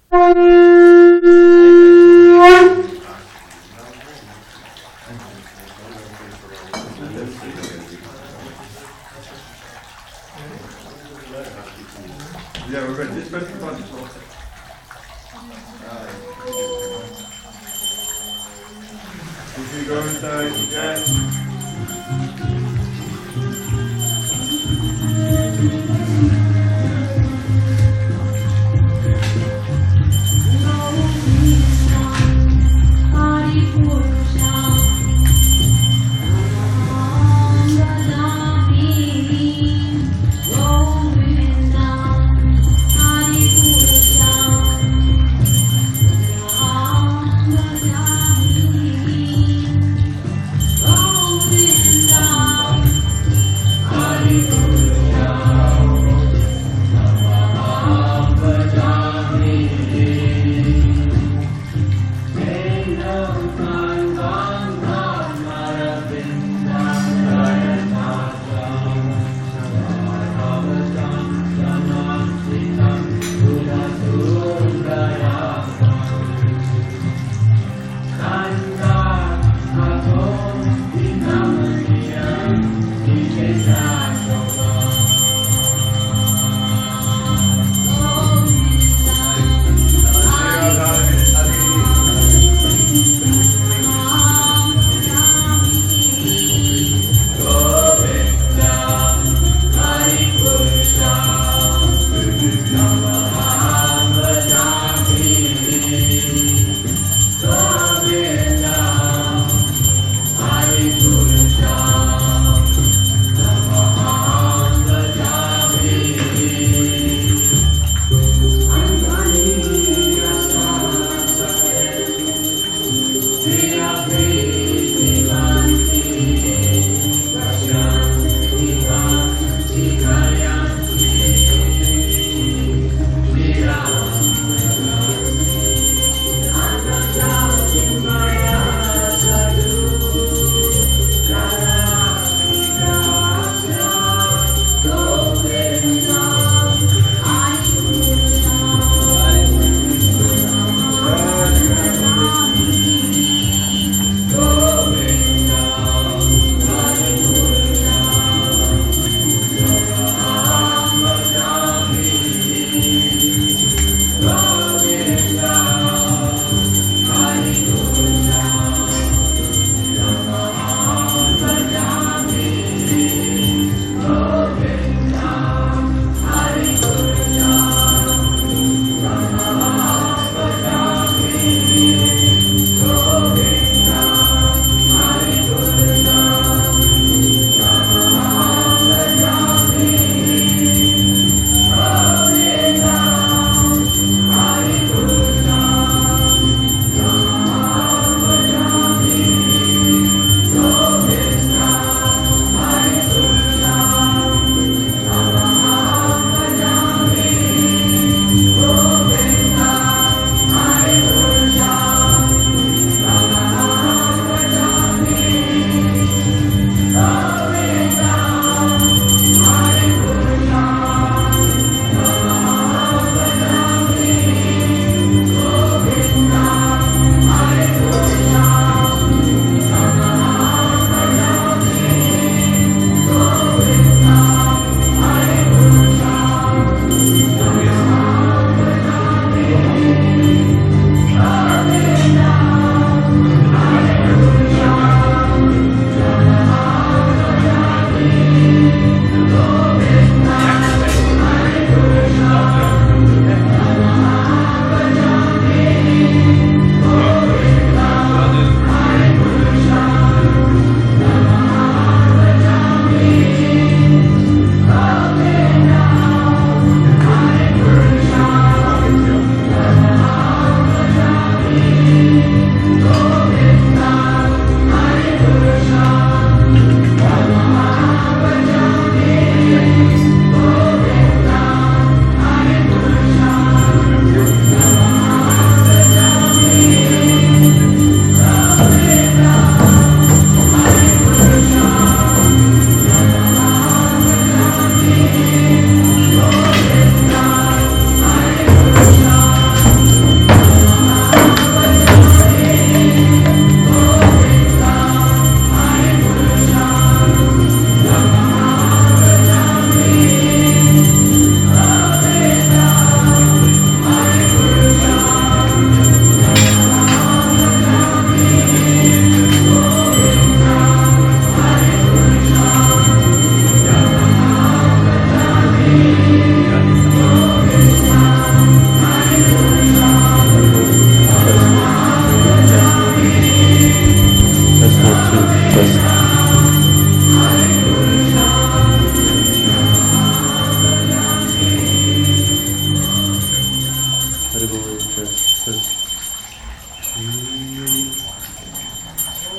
Yeah, we're ready. Just press the button. If you go inside, you can.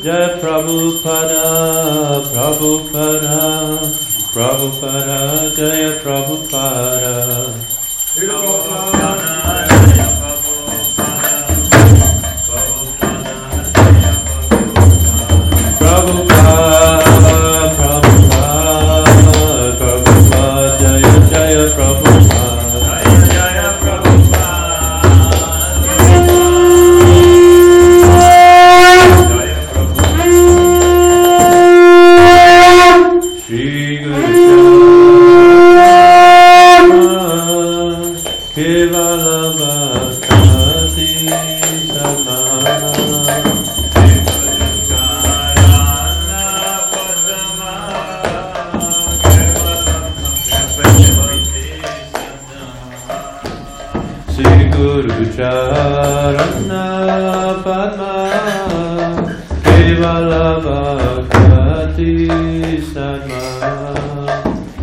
Jaya Prabhupada, Prabhupada, Prabhupada, Jaya Prabhupada. Prabhupada, Prabhupada, Prabhupada, Jaya Jaya Prabhupada. Jaya Prabhupada. Jaya Prabhupada. Shri Guru Kevala Bhakti Samana. Shri Guru Charana Padma Kevala Bhakti Samana.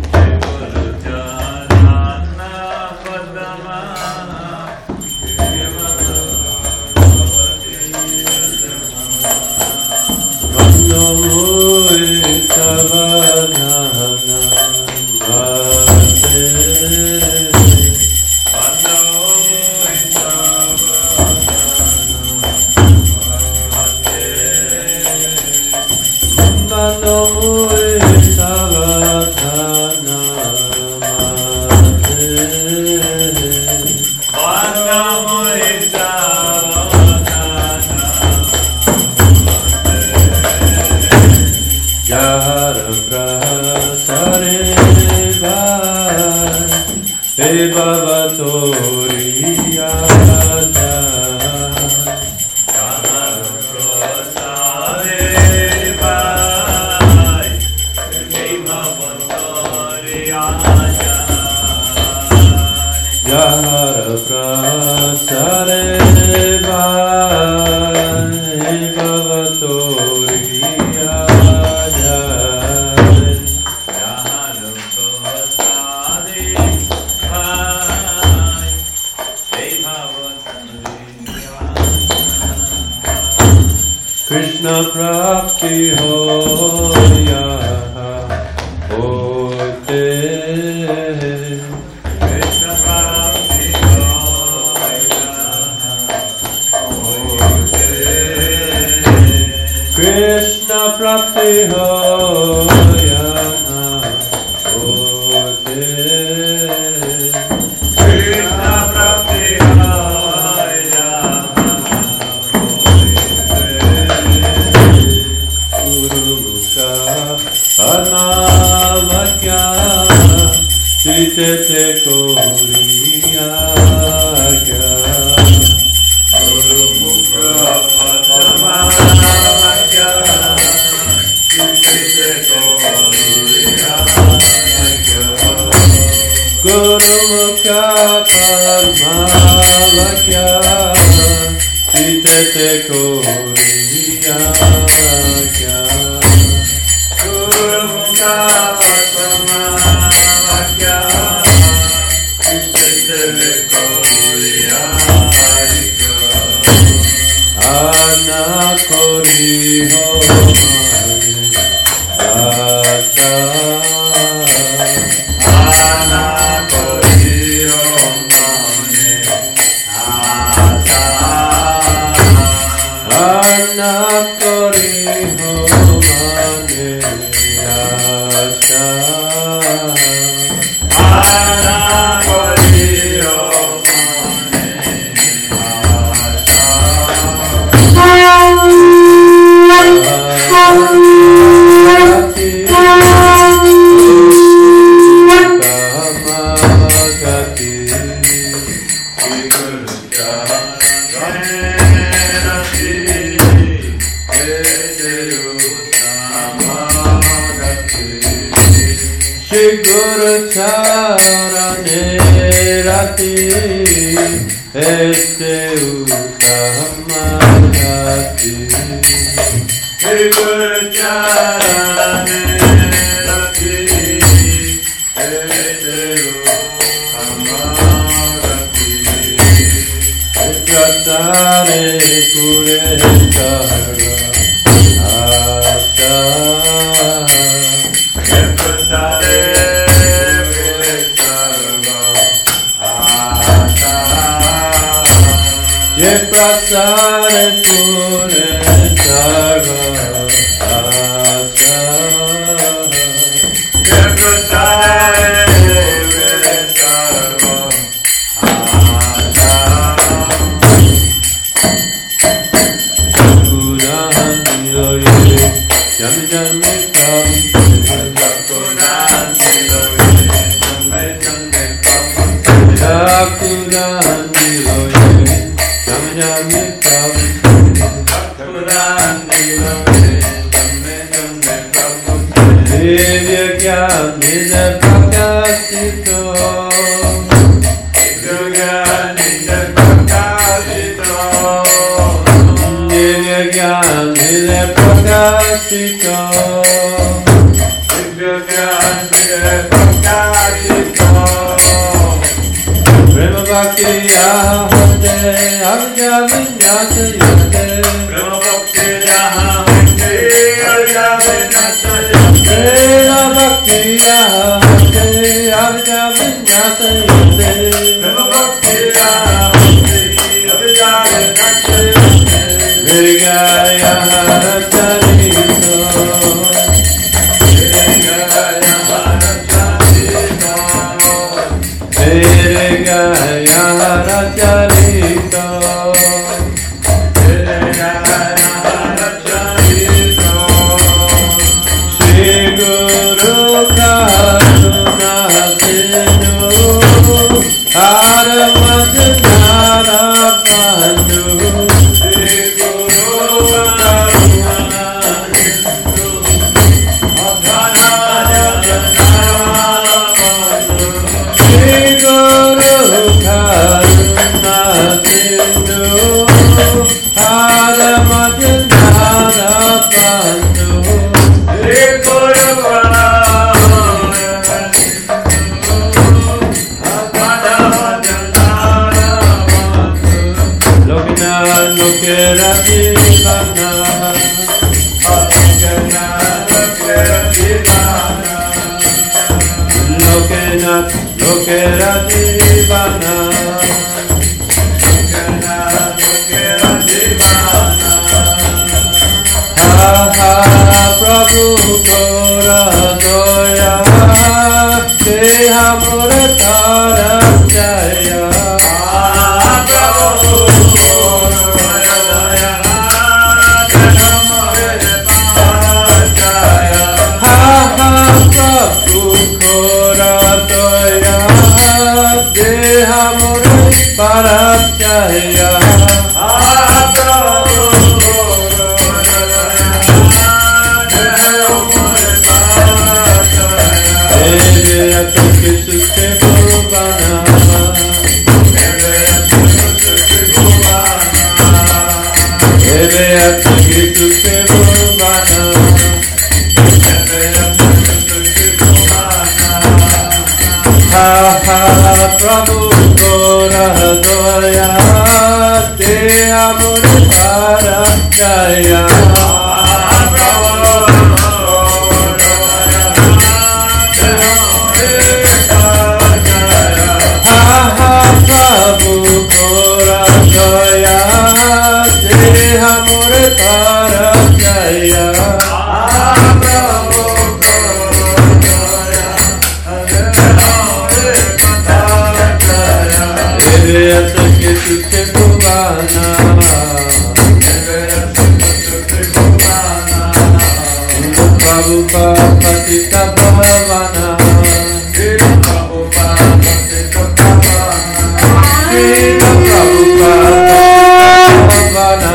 Krishna Prapti Hoya Hote. Krishna Prapti Hoya Hote. Krishna Prapti Hoya Hote. Krishna Prapti Hoya Guru Mukha Anavakya Chitete Koriya Kya. Guru Mukha Padmavakya Chitete Koriya Kya. Guru Mukha Padmavakya Chitete Koriya Kya. Guru Mukha Padmavakya Chitete Koriya Kya. Anakori ho mane ata. Anakori ho mane ata. Anakori ho mane ata. Anakori ho mane Shri Guru Charane Rati Este Uttama Gati. Shri Guru Charane Rati Ete Uttama Gati. Pratare Kure Sarva ye prasare pure sarva asa. Ye prasare pure sarva asa. Sakurahan niloye jam jame kam. Sakurahan niloye jame jame kam. Sakurahan niloye jam jame kam. Sakurahan niloye jame jame kam. Divya gyan nida prakashito. Divya gyan nida prakashito. Divya gyan nida prakashito. Divya gyan nida prakashito. Prema bhakti ahate avijja vinyasa yate. Prema bhakti ahate avijja vinyasa yate. Prema bhakti ahate avijja vinyasa yate. Prema bhakti ahate avijja vinyasa yate. Virgaya haracharito. Virgaya haracharito. Virgaya haracharito. Virgaya haracharito. Shri Guru Karuna Sindhu Haramadhyara Bandhu. Shri Guru Karuna Sindhu Shri Guru Karuna Sindhu Haramadhyara Bandhu. Lokina lokera divana. Lokena lokera divana. Ha ha Prabhu Gora Doya Te Hamura Tara Jaya. Ha ha Prabhu Gora Doya Te Hamura Tara Jaya. Eve Atoke Sukhe Bhuvana. Eve Atoke Sukhe Bhuvana. Ha ha Prabhu Gora Doya Te Amore Para Jaya. Ha ha Prabhu Gora Doya Te Amore Para Jaya. Eve Atoke Sukhe Bhuvana. Prabhupada Patita Bhavana. Srila Prabhupada Patita Bhavana.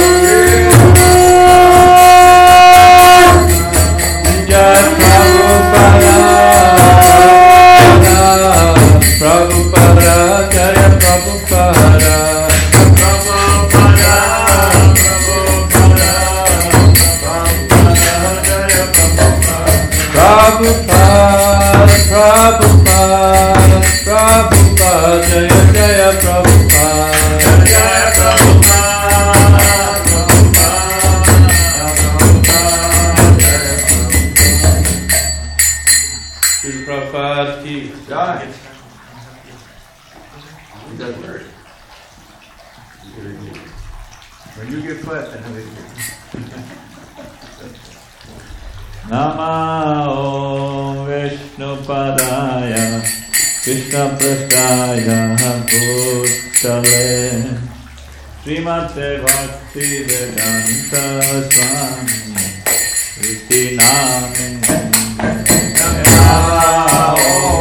Jai Prabhupada. Prabhupada Jaya Prabhupada. Prabhupada, Prabhupada, Prabhupada, Jaya Jaya Prabhupada. Jaya Prabhupada, Srila Prabhupada ki. Jai. It doesn't hurt. When you give birth, then we Namo Vishnupadaya Krishna Prasthaya Bhutale Srimate Bhakti Vedanta Swami Iti Name Namo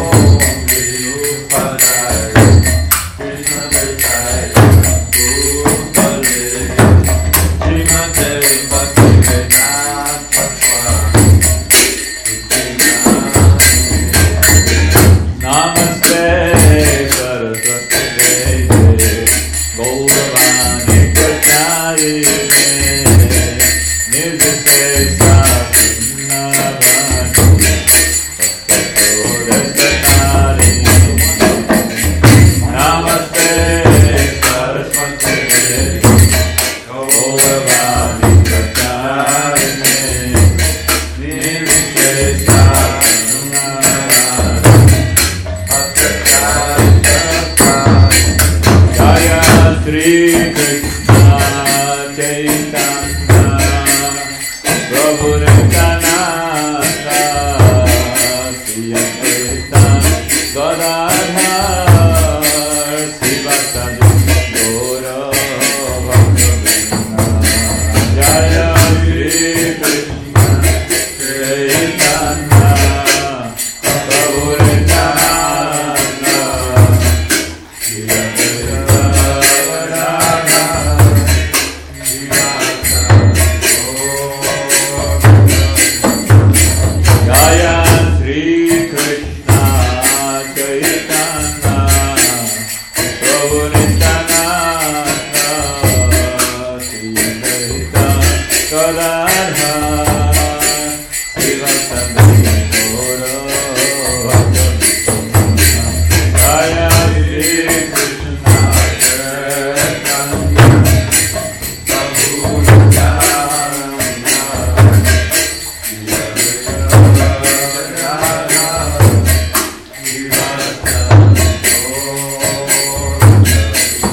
Vishnupadaya Krishna Prasthaya Bhutale Srimate Bhakti Vedanta Swami Namaste Saraswati Deve Gauravani Pracharine Nirvishesha Punnavani Sattvagodastarine Namaste Saraswati Deve Gauravani Pracharine Nirvishesha Jaya Sri Krishna Chaitanya Prabhu Nityananda Sri Advaita Gadadhar Srivasadi Gaura Bhaktivinoda Jaya Sri Krishna Chaitanya Prabhu Nityananda Jaya Sri Krishna Chaitanya Prabhu Nityananda Sri Advaita Gadadhar Srivasadi Gaura Bhaktivinoda Jaya Sri Krishna Chaitanya Prabhu Nityananda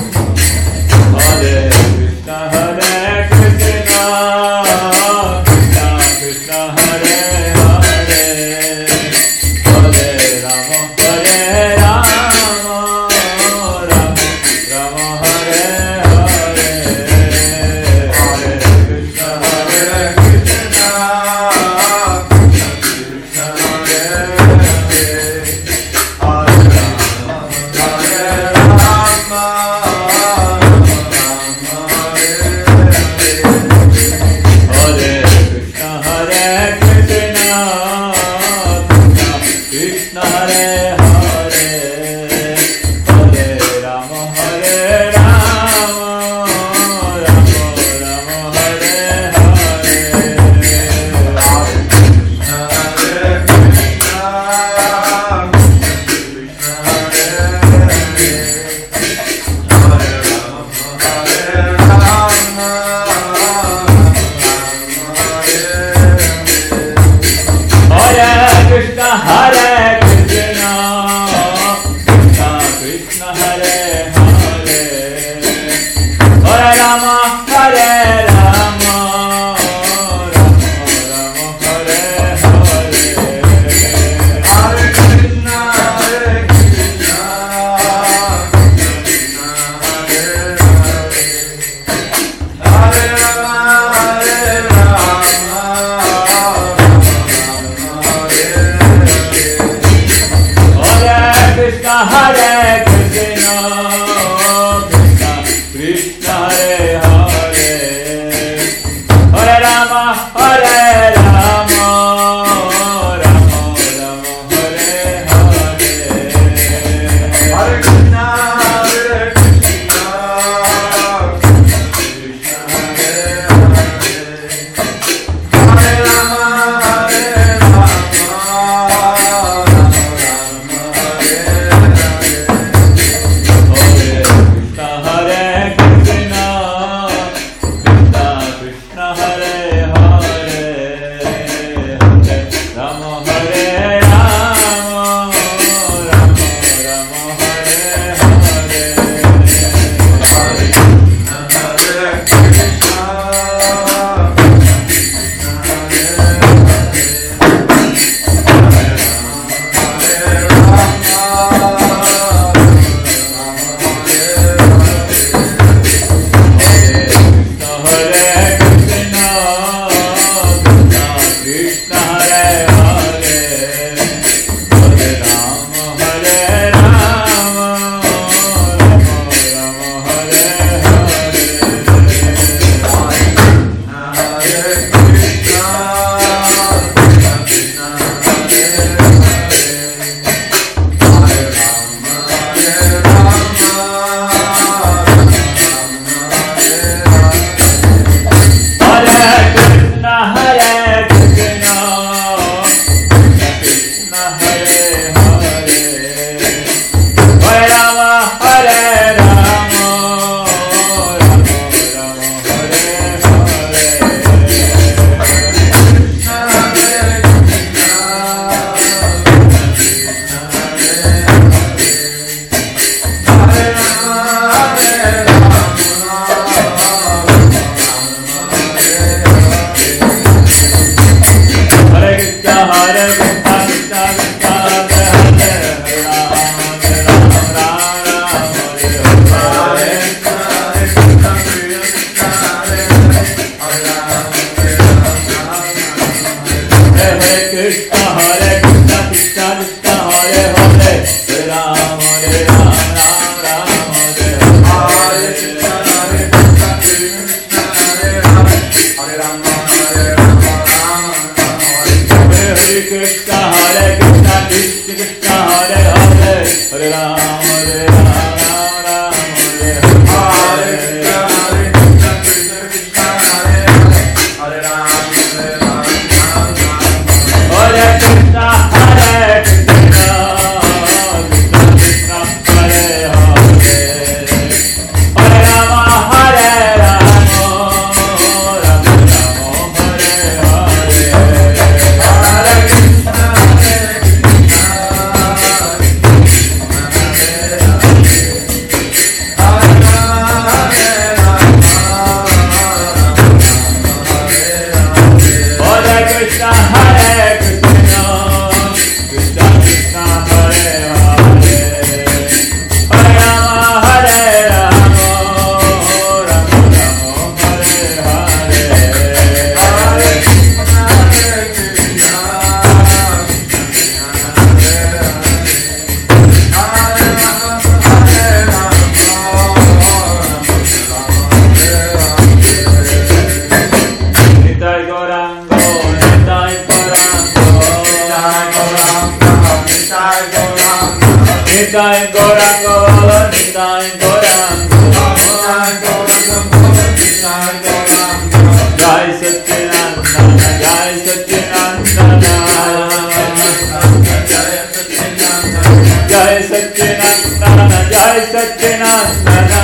Nandana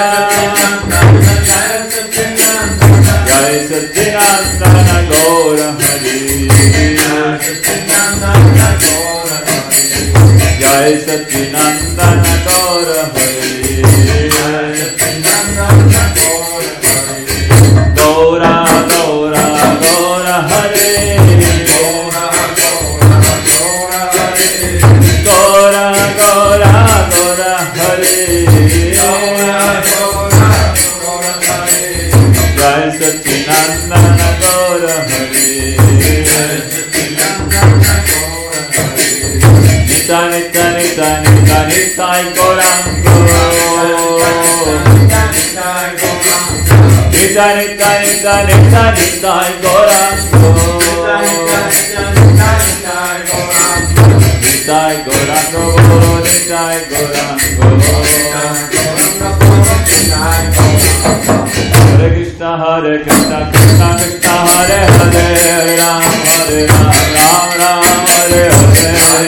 Jai Satchinandana Gaura Hari Jai Satchinandana Gaura Hari Gaura Gaura Gaura Hari Gaura Gaura Gaura Hari Jai Satchinandana Gaura Hari Nita Nita Nita Nita Nitai Gaurango Nita Nita Nita Nita Nitai Gaurango Nitai Gaurango Nitai Gaurango Hare Krishna Hare Krishna Krishna Krishna Hare Hare Hare Ram Ram Ram Hare Hare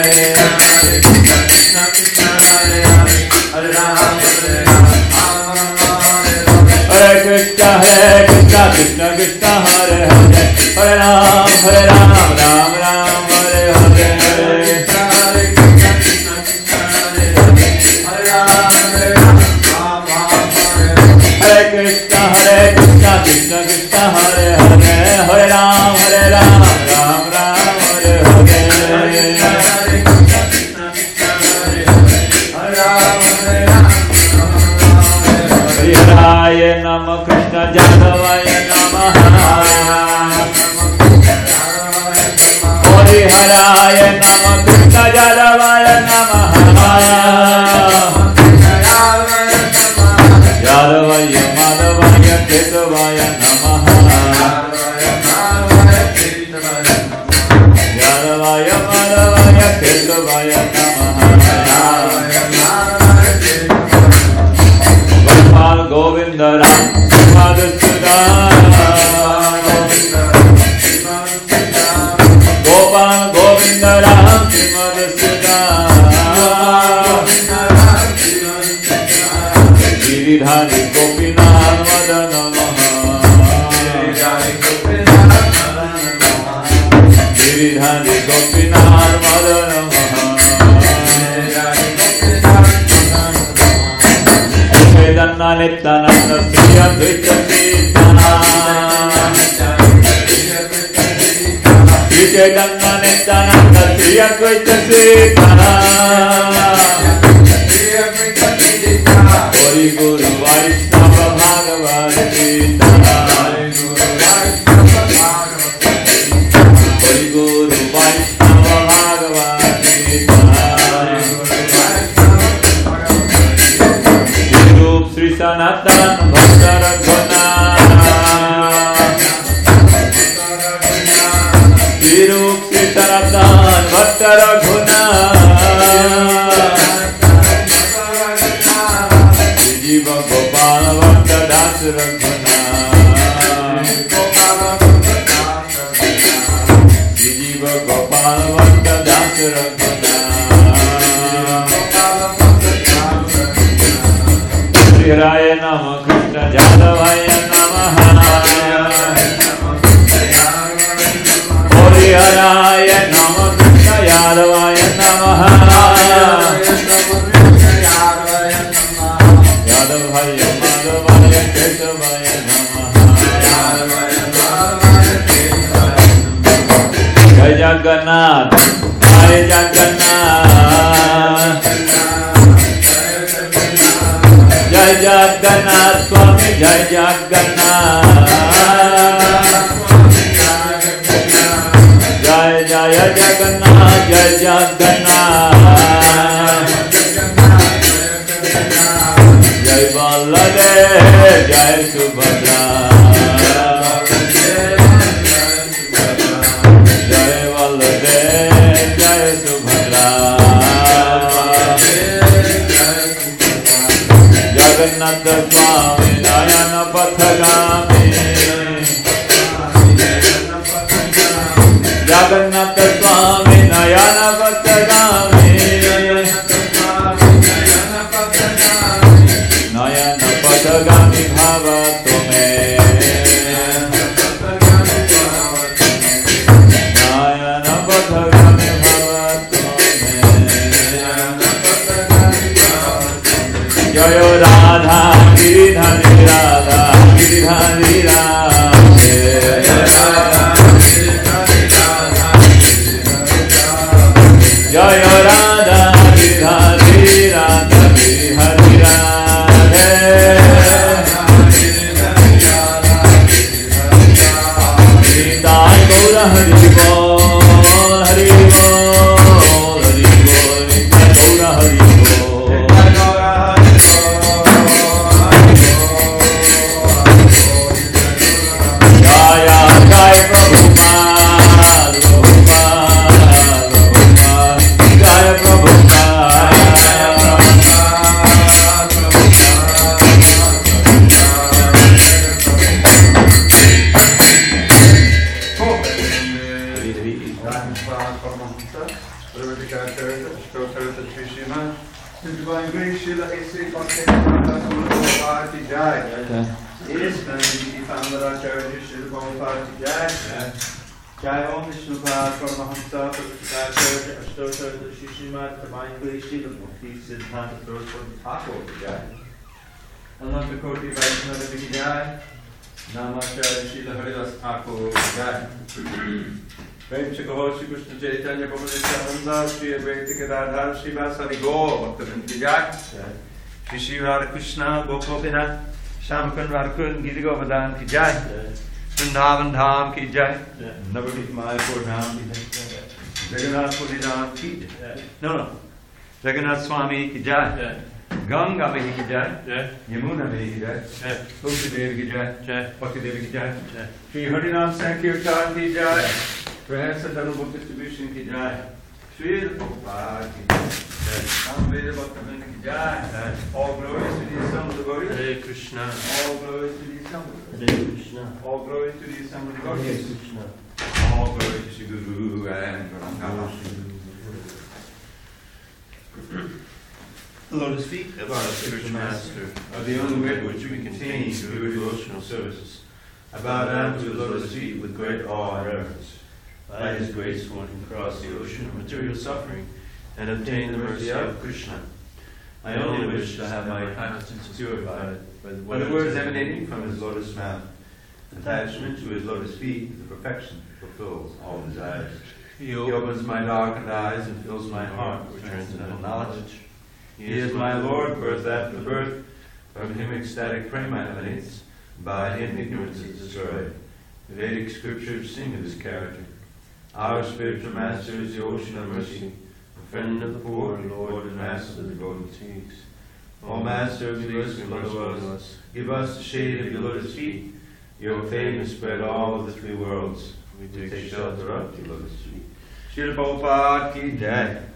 Hare Krishna Krishna Krishna Hare Hare Hare Ram Ram Ram Hare Hare Hare Krishna Krishna Krishna Hare Hare Hare Ram Ram Hare Hare Hare Nama Krishna Jadavaya Namaha Hare Haraya Nama Krishna Jadavaya Namaha Jadavaya Madhavaya Ketavaya Namaha Jadavaya Madhavaya Ketavaya Namaha Gopal Govinda Ram Madhusudan Gopal Govinda Ram Madhusudan Giridhari Gopinath Madana Giridhari Gopinath Madana Vedanna Nityananda Sri Advaita Sitana Sri Chaitanya Nityananda Sri Advaita Sitana Hori Guru Vaishnava Bhagavad Gita Hori Guru Vaishnava Bhagavad Gita Sri Sanatan Bhakta Raghuna Sri Sanatan Bhakta Raghuna Jiva Gopal Bhakta Das Raghuna Jiva Gopal Bhakta Das Raghuna Hare Nama Krishna Jadavaya Namaha Hare Haraya Nama Krishna Jadavaya Namaha Jadavaya Madhavaya Ketavaya Namaha Jai Jagannath Jai Jagannath Jai Jagannath Swami Jai Jagannath Jai Jaya Jagannath Jai Jagannath Jai Baladev Jai Subhadra Jai Baladev Jai Subhadra Jagannath Swami Nayana Pathagami Jagannath Swami Nayana Pathagami पथगामी भवतु मे नयन पथगामी भवतु मे जय राधा गिरिधारी राधा गिरिधारी राधे जय राधा गिरिधारी राधा गिरिधारी राधे निताय गौर हरि बोल हरि बोल हरि बोल निताय गौर हरि बोल जय जय प्रभुपाद प्रभुपाद प्रभुपाद जय Prabhupada Divine grace, Srila A.C. Bhaktivedanta Prabhupada ki jai. Is Nandini Pandharacharya Srila Prabhupada ki jai. Jai Om Vishnupad Paramahamsa Prabhupada Ashtotarata Shri Srimad Divine Grace Srila Bhakti Siddhanta Prabhupada Thakur ki jai. Ananta Koti Vaishnava ki jai. Namacharya Srila Haridas Thakur ki jai. Prem Shri Krishna Chaitanya Prabhu Nityananda Shri Advaita Gadadhar Shri Vasari Gaur Bhaktivinoda ki jai. Shri Shri Radha Krishna Gopalnath Shamakund Radhakund Gita Govardhan ki jai. Vrindavan Dham ki jai. Navadvip Mayapur Dham ki jai. Jagannath Puri Dham ki jai. No. Jagannath Swami ki jai. Ganga Mehi ki jai. Yamuna Mehi ki jai. Tulsi Devi ki jai. Bhakti Devi ki jai. Shri Harinam Sankirtan ki jai. Transcendental Book Distribution ki jai. Shri Prabhupada ki jai. Veda Bhaktivinoda ki jai. All glories to the assembled devotees. Hare Krishna. All glories to the assembled Hare Krishna. All glories to the assembled Hare devotees. Krishna. All glories to Shri Guru and Guru. The lotus feet of our spiritual master are the only way in which we continue to do devotional services. I bow down to the lotus feet with great awe and reverence. By His grace, one can cross the ocean of material suffering and obtain the mercy of Krishna. I only wish to have my conscience purified by the words emanating from His lotus mouth. Attachment to His lotus feet is the perfection that fulfills all desires. He opens my darkened eyes and fills my heart with transcendental knowledge. He is my Lord, birth after birth. From Him ecstatic prema emanates. By Him ignorance is destroyed. The Vedic scriptures sing of His character. Our spiritual master is the ocean of mercy, the friend of the poor, Lord and master of the devotees. O Master of grace, give us the shade of your lotus feet. Your fame is spread all over the three worlds. We take shelter of your lotus feet. Shri Prabhupada ki jai.